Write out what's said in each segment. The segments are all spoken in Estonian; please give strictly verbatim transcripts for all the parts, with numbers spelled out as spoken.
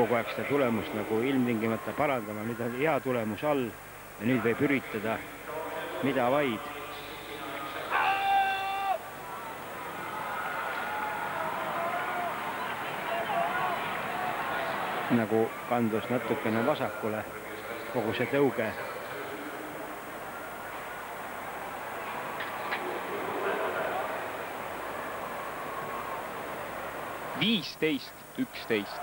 kogu aeg seda tulemust nagu ilmtingimata parandama, nüüd on hea tulemus all ja nüüd võib üritada mida vaid. Nagu kandus natukene vasakule kogu see tõuge. viisteist üksteist.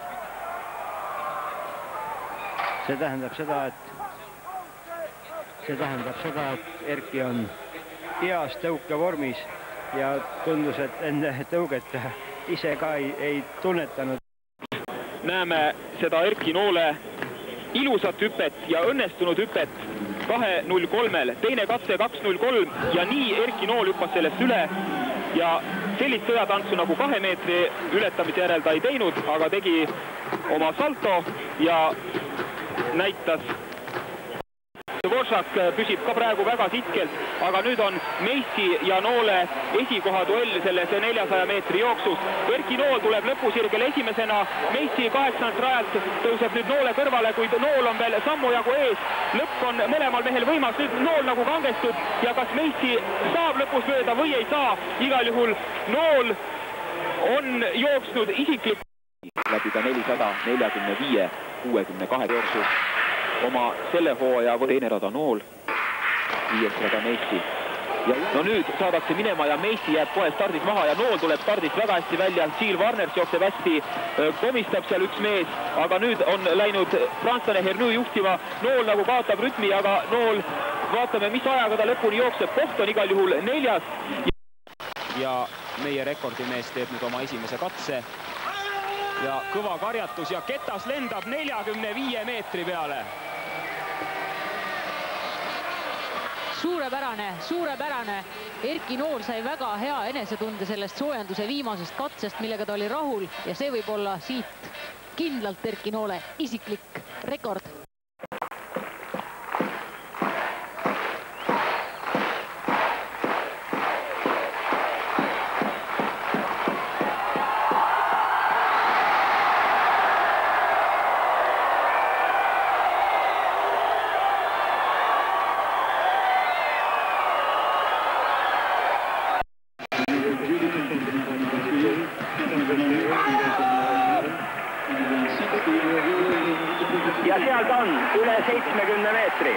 See tähendab seda, et see tähendab seda, et Erki on heas tõukevormis ja tundus, et enne tõuget ise ka ei, ei tunnetanud. Näeme seda Erki Noole ilusat hüpet ja õnnestunud hüpet kahe null kolmel. Teine katse kaks null kolm ja nii Erki Nool hüppas sellest üle ja sellist sõjatantsu nagu kahe meetri ületamise järel ta ei teinud, aga tegi oma salto ja näitas. Dvorak püsib ka praegu väga sitkelt, aga nüüd on Meissi ja Noole esikoha duell selles neljasaja meetri jooksus. Erki Nool tuleb lõpusirgel esimesena, Meissi kaheksandalt rajalt tõuseb nüüd Noole kõrvale, kuid Nool on veel sammu jagu ees. Lõpp on mõlemal mehel võimas, nüüd Nool nagu kangestub ja kas Meissi saab lõpus mööda või ei saa. Igal juhul Nool on jooksnud isiklik läbi ka nelisada neljakümne viie kuuekümne kahe jooksus. Oma selle hooaja või teine rada Nool, viies rada Meissi. Ja no nüüd saadakse minema ja Meissi jääb kohe stardis maha ja Nool tuleb stardist väga hästi välja. Siil Varners jookseb hästi, komistab seal üks mees, aga nüüd on läinud prantslane Hernü juhtima. Nool nagu kaotab rütmi, aga Nool, vaatame, mis ajaga ta lõpuni jookseb. Koht on igal juhul neljas. Ja meie rekordimees teeb nüüd oma esimese katse. Ja kõva karjatus ja ketas lendab neljakümne viie meetri peale. Suurepärane, suurepärane. Erki Nool sai väga hea enesetunde sellest soojenduse viimasest katsest, millega ta oli rahul ja see võib olla siit kindlalt Erki Noole isiklik rekord. Ja sealt on üle seitsmekümne meetri.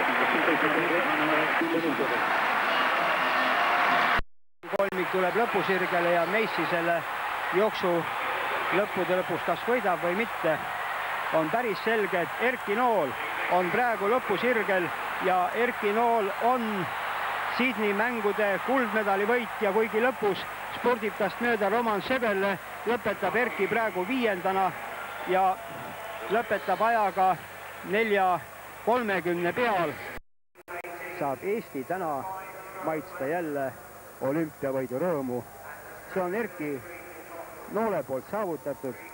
Kolmik tuleb lõpusirgele ja Meissi selle jooksu lõppude lõpus kas võidab või mitte. On päris selge, et Erki Nool on praegu lõpusirgel ja Erki Nool on Sydney mängude kuldmedali võitja, kuigi lõpus spordib tast mööda Roman Sebelle, lõpetab Erki praegu viiendana ja lõpetab ajaga nelja kolmekümne peal. Saab Eesti täna maitsta jälle olümpiavõidu rõõmu. See on Erki Noole poolt saavutatud